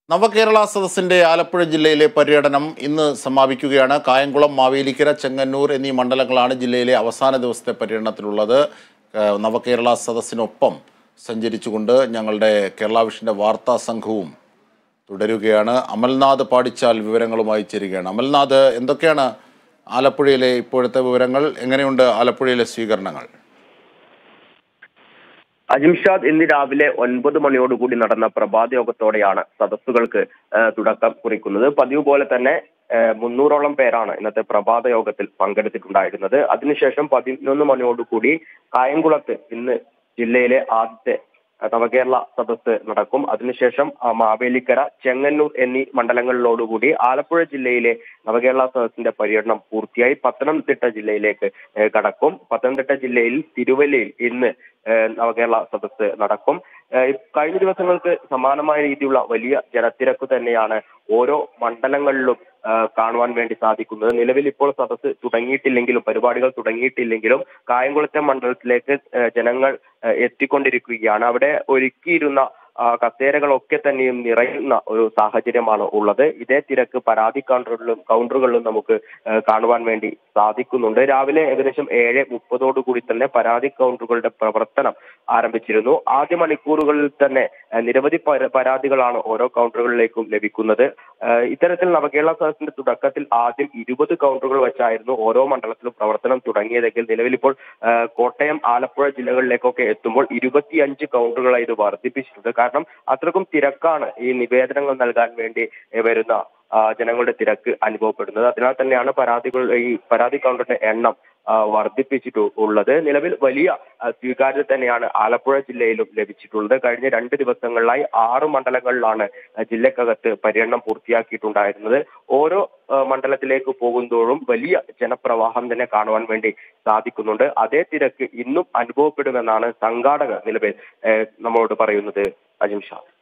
നവകേരള സദസ്സിന്റെ ആലപ്പുഴ ജില്ലയിലെ പര്യടനം ഇന്ന് സമാപിക്കുകയാണ്. കായംകുളം, മാവേലിക്കര, ചെങ്ങന്നൂർ എന്നീ മണ്ഡലങ്ങളാണ് ജില്ലയിലെ അവസാന ദിവസത്തെ പര്യടനത്തിലുള്ളത്. നവകേരള സദസ്സിനൊപ്പം സഞ്ചരിച്ചുകൊണ്ട് ഞങ്ങളുടെ കേരള വിഷന്റെ വാർത്താ സംഘവും തുടരുകയാണ്. അമൽനാഥ് പാടിച്ചാൽ വിവരങ്ങളുമായി ചേരുകയാണ്. അമൽനാഥ്, എന്തൊക്കെയാണ് ആലപ്പുഴയിലെ ഇപ്പോഴത്തെ വിവരങ്ങൾ? എങ്ങനെയുണ്ട് ആലപ്പുഴയിലെ സ്വീകരണങ്ങൾ? അജിംഷാദ്, ഇന്ന് രാവിലെ 9 മണിയോടുകൂടി നടന്ന പ്രഭാത യോഗത്തോടെയാണ് സദസ്സുകൾക്ക് തുടക്കം കുറിക്കുന്നത്. പതിവ് പോലെ തന്നെ 300ഓളം പേരാണ് ഇന്നത്തെ പ്രഭാത യോഗത്തിൽ പങ്കെടുത്തിട്ടുണ്ടായിരുന്നത്. അതിനുശേഷം 11 മണിയോടുകൂടി കായംകുളത്ത് ഇന്ന് ജില്ലയിലെ ആദ്യത്തെ നവകേരള സദസ്സ് നടക്കും. അതിനുശേഷം മാവേലിക്കര, ചെങ്ങന്നൂർ എന്നീ മണ്ഡലങ്ങളിലോടുകൂടി ആലപ്പുഴ ജില്ലയിലെ നവകേരള സദസ്സിന്റെ പര്യടനം പൂർത്തിയായി പത്തനംതിട്ട ജില്ലയിലേക്ക് കടക്കും. പത്തനംതിട്ട ജില്ലയിൽ തിരുവല്ലയിൽ ഇന്ന് നവകേരള സദസ്സ് നടക്കും. കഴിഞ്ഞ ദിവസങ്ങൾക്ക് സമാനമായ രീതിയിലുള്ള വലിയ ജനത്തിരക്ക് തന്നെയാണ് ഓരോ മണ്ഡലങ്ങളിലും കാണുവാൻ വേണ്ടി സാധിക്കുന്നത്. നിലവിൽ ഇപ്പോൾ സദസ്സ് തുടങ്ങിയിട്ടില്ലെങ്കിലും, പരിപാടികൾ തുടങ്ങിയിട്ടില്ലെങ്കിലും കായംകുളത്തെ മണ്ഡലത്തിലേക്ക് ജനങ്ങൾ എത്തിക്കൊണ്ടിരിക്കുകയാണ്. അവിടെ ഒരുക്കിയിരുന്ന കസേരകളൊക്കെ തന്നെയും നിറയുന്ന ഒരു സാഹചര്യമാണ് ഉള്ളത്. ഇതേ തിരക്ക് പരാതി കൗണ്ടറുകളിലും നമുക്ക് കാണുവാൻ വേണ്ടി സാധിക്കുന്നുണ്ട്. രാവിലെ ഏകദേശം 7:30 തന്നെ പരാതി കൗണ്ടറുകളുടെ പ്രവർത്തനം ആരംഭിച്ചിരുന്നു. ആദ്യ മണിക്കൂറുകളിൽ തന്നെ നിരവധി പരാതികളാണ് ഓരോ കൗണ്ടറുകളിലേക്കും ലഭിക്കുന്നത്. ഇത്തരത്തിൽ നവകേരള സദസ്സിന്റെ തുടക്കത്തിൽ ആദ്യം 20 കൗണ്ടറുകൾ വെച്ചായിരുന്നു ഓരോ മണ്ഡലത്തിലും പ്രവർത്തനം തുടങ്ങിയതെങ്കിൽ നിലവിൽ ഇപ്പോൾ കോട്ടയം, ആലപ്പുഴ ജില്ലകളിലേക്കൊക്കെ എത്തുമ്പോൾ 25 കൗണ്ടറുകളായി ഇത് വർദ്ധിപ്പിച്ചിട്ടുണ്ട്. കാരണം അത്രക്കും തിരക്കാണ് ഈ നിവേദനങ്ങൾ നൽകാൻ വേണ്ടി വരുന്ന ജനങ്ങളുടെ തിരക്ക് അനുഭവപ്പെടുന്നത്. അതിനാൽ തന്നെയാണ് ഈ പരാതി കൗണ്ടറിന്റെ എണ്ണം വർദ്ധിപ്പിച്ചിട്ടുള്ളത്. നിലവിൽ വലിയ സ്വീകാര്യത തന്നെയാണ് ആലപ്പുഴ ജില്ലയിലും ലഭിച്ചിട്ടുള്ളത്. കഴിഞ്ഞ 2 ദിവസങ്ങളിലായി 6 മണ്ഡലങ്ങളിലാണ് ജില്ലക്കകത്ത് പര്യടനം പൂർത്തിയാക്കിയിട്ടുണ്ടായിരുന്നത്. ഓരോ മണ്ഡലത്തിലേക്ക് പോകുന്തോറും വലിയ ജനപ്രവാഹം തന്നെ കാണുവാൻ വേണ്ടി സാധിക്കുന്നുണ്ട്. അതേ തിരക്ക് ഇന്നും അനുഭവപ്പെടുമെന്നാണ് സംഘാടകർ നിലവിൽ നമ്മളോട് പറയുന്നത്. അജിംഷാദ്.